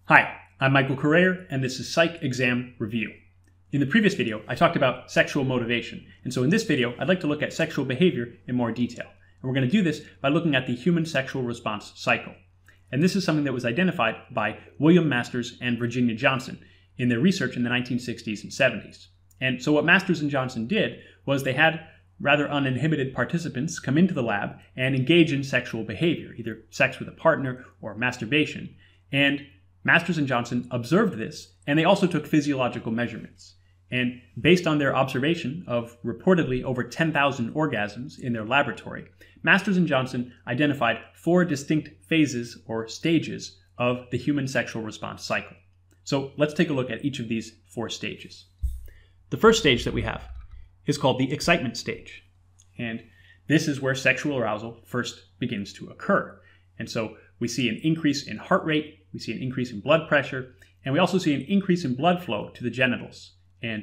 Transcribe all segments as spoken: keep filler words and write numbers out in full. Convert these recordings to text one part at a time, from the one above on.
Hi, I'm Michael Correa, and this is Psych Exam Review. In the previous video, I talked about sexual motivation, and so in this video, I'd like to look at sexual behavior in more detail. And we're going to do this by looking at the human sexual response cycle. And this is something that was identified by William Masters and Virginia Johnson in their research in the nineteen sixties and seventies. And so what Masters and Johnson did was they had rather uninhibited participants come into the lab and engage in sexual behavior, either sex with a partner or masturbation. And Masters and Johnson observed this, and they also took physiological measurements. And based on their observation of reportedly over ten thousand orgasms in their laboratory, Masters and Johnson identified four distinct phases or stages of the human sexual response cycle. So let's take a look at each of these four stages. The first stage that we have is called the excitement stage. And this is where sexual arousal first begins to occur. And so we see an increase in heart rate, we see an increase in blood pressure, and we also see an increase in blood flow to the genitals. And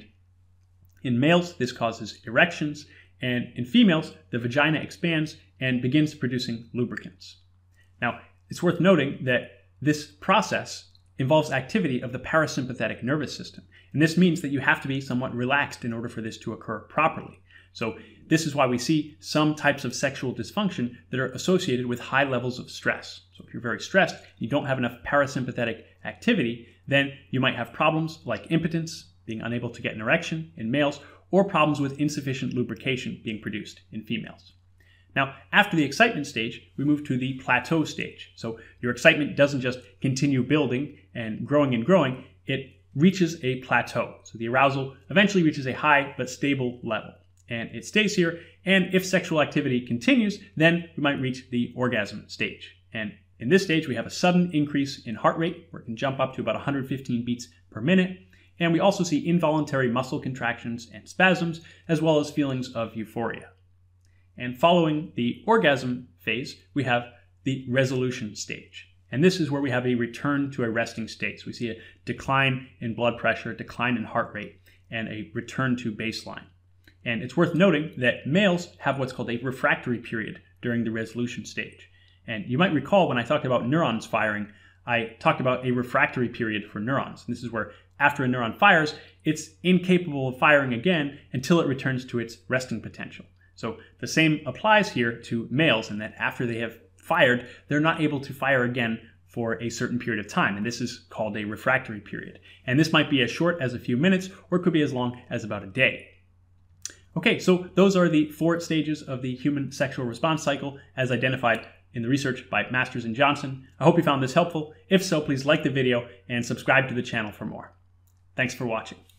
in males, this causes erections, and in females, the vagina expands and begins producing lubricants. Now, it's worth noting that this process involves activity of the parasympathetic nervous system. And this means that you have to be somewhat relaxed in order for this to occur properly. So this is why we see some types of sexual dysfunction that are associated with high levels of stress. So if you're very stressed, you don't have enough parasympathetic activity, then you might have problems like impotence, being unable to get an erection in males, or problems with insufficient lubrication being produced in females. Now, after the excitement stage, we move to the plateau stage. So your excitement doesn't just continue building and growing and growing, it reaches a plateau. So the arousal eventually reaches a high but stable level. And it stays here, and if sexual activity continues, then we might reach the orgasm stage. And in this stage, we have a sudden increase in heart rate, where it can jump up to about one hundred fifteen beats per minute. And we also see involuntary muscle contractions and spasms, as well as feelings of euphoria. And following the orgasm phase, we have the resolution stage. And this is where we have a return to a resting state. So we see a decline in blood pressure, a decline in heart rate, and a return to baseline. And it's worth noting that males have what's called a refractory period during the resolution stage. And you might recall when I talked about neurons firing, I talked about a refractory period for neurons. And this is where after a neuron fires, it's incapable of firing again until it returns to its resting potential. So the same applies here to males in that after they have fired, they're not able to fire again for a certain period of time. And this is called a refractory period. And this might be as short as a few minutes, or it could be as long as about a day. Okay, so those are the four stages of the human sexual response cycle as identified in the research by Masters and Johnson. I hope you found this helpful. If so, please like the video and subscribe to the channel for more. Thanks for watching.